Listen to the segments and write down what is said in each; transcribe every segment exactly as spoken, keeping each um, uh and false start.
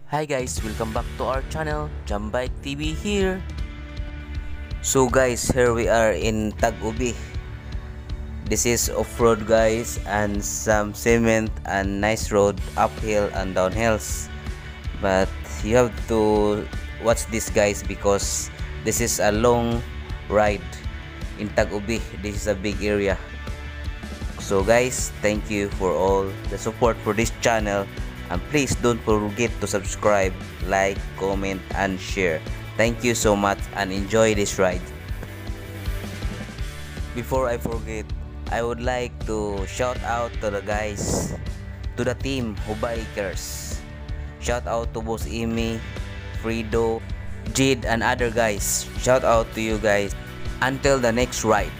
Hi guys, welcome back to our channel, Jambike T V here. So guys, here we are in Tag-Ubi. This is off-road guys, and some cement and nice road uphill and downhills. But you have to watch this guys because this is a long ride in Tag-Ubi. This is a big area. So guys, thank you for all the support for this channel, and please don't forget to subscribe, like, comment and share. Thank you so much and enjoy this ride. Before I forget, I would like to shout out to the guys, to the team Hubikers. Shout out to Boss Imi, Frido, Jid and other guys. Shout out to you guys. Until the next ride.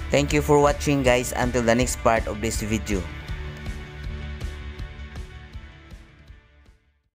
Thank you for watching guys until the next part of this video.